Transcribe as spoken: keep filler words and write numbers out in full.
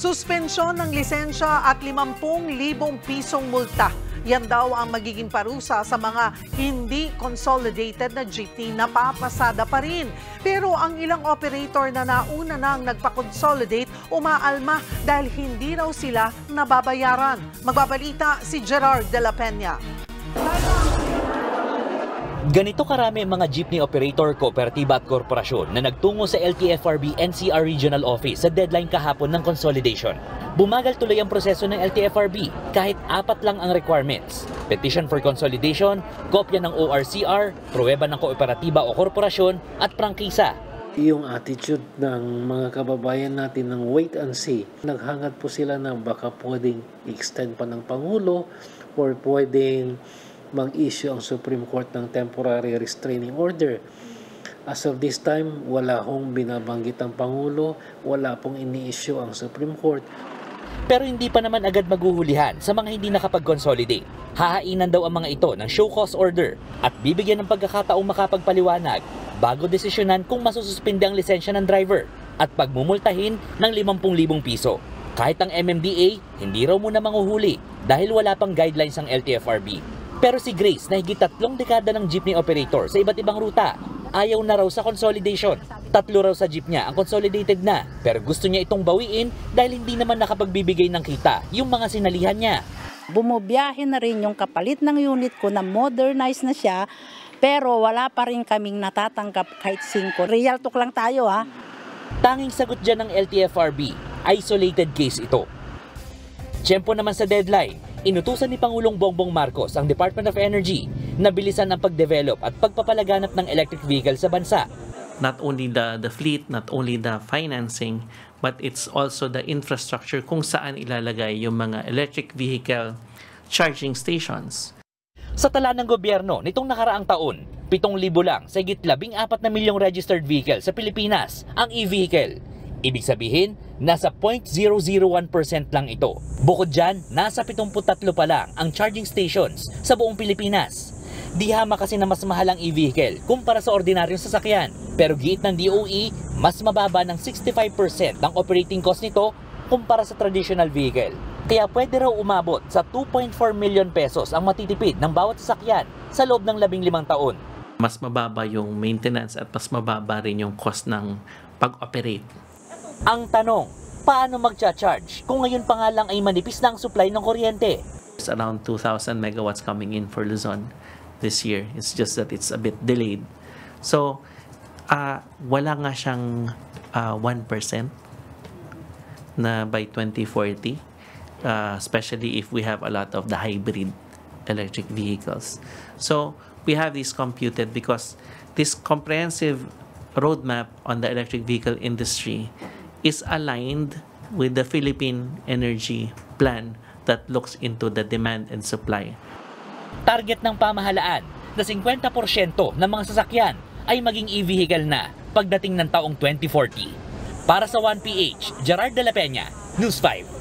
Suspensyon ng lisensya at limampu libong pisong multa. Yan daw ang magiging parusa sa mga hindi consolidated na jeepney na papasada pa rin. Pero ang ilang operator na nauna nang nagpa-consolidate umaalma dahil hindi raw sila nababayaran. Magbabalita si Gerard de la Peña. Ganito karami ang mga jeepney operator, kooperatiba at korporasyon na nagtungo sa L T F R B N C R Regional Office sa deadline kahapon ng consolidation. Bumagal tuloy ang proseso ng L T F R B kahit apat lang ang requirements. Petition for consolidation, kopya ng O R C R, pruweba ng kooperatiba o korporasyon at prangkisa. Yung attitude ng mga kababayan natin ng wait and see, naghangad po sila na baka pwedeng extend pa ng Pangulo or pwedeng mag-issue ang Supreme Court ng temporary restraining order. As of this time, wala hong binabanggit ang Pangulo, wala pong ini-issue ang Supreme Court. Pero hindi pa naman agad maguhulihan sa mga hindi nakapag-consolidate. Hahainan daw ang mga ito ng show cause order at bibigyan ng pagkakataong makapagpaliwanag bago desisyonan kung masususpinde ang lisensya ng driver at pagmumultahin ng limampu libong piso. Kahit ang M M D A, hindi raw muna manguhuli dahil wala pang guidelines ang L T F R B. Pero si Grace na higit tatlong dekada ng jeepney operator sa iba't ibang ruta, ayaw na raw sa consolidation. Tatlo raw sa jeep niya ang consolidated na, pero gusto niya itong bawiin dahil hindi naman nakapagbibigay ng kita yung mga sinalihan niya. Bumubiyahe na rin yung kapalit ng unit ko na modernize na siya, pero wala pa rin kaming natatanggap kahit singko. Real talk lang tayo ha. Tanging sagot dyan ng L T F R B, isolated case ito. Tiyempo naman sa deadline, inutusan ni Pangulong Bongbong Marcos ang Department of Energy na bilisan ang pagdevelop at pagpapalaganap ng electric vehicle sa bansa. Not only the, the fleet, not only the financing, but it's also the infrastructure kung saan ilalagay yung mga electric vehicle charging stations. Sa tala ng gobyerno nitong nakaraang taon, pitong libo lang sa higit labing apat na milyong registered vehicle sa Pilipinas ang e-vehicle. Ibig sabihin, nasa zero point zero zero one percent lang ito. Bukod dyan, nasa pitungput tatlo pa lang ang charging stations sa buong Pilipinas. Di hama kasi na mas mahal ang e-vehicle kumpara sa ordinaryong sasakyan. Pero giit ng D O E, mas mababa ng sixty-five percent ang operating cost nito kumpara sa traditional vehicle. Kaya pwede raw umabot sa two point four million pesos ang matitipid ng bawat sasakyan sa loob ng labing limang taon. Mas mababa yung maintenance at mas mababa rin yung cost ng pag-operate. Ang tanong, paano magcha-charge kung ngayon pa nga lang ay manipis na ang supply ng kuryente? It's around two thousand megawatts coming in for Luzon this year. It's just that it's a bit delayed. So, uh, wala nga siyang uh, one percent na by twenty forty, uh, especially if we have a lot of the hybrid electric vehicles. So, we have this computed because this comprehensive roadmap on the electric vehicle industry is aligned with the Philippine Energy Plan that looks into the demand and supply. Target ng pamahalaan na fifty percent ng mga sasakyan ay maging e-vehicle na pagdating ng taong twenty forty. Para sa one P H, Gerard de la Peña, News five.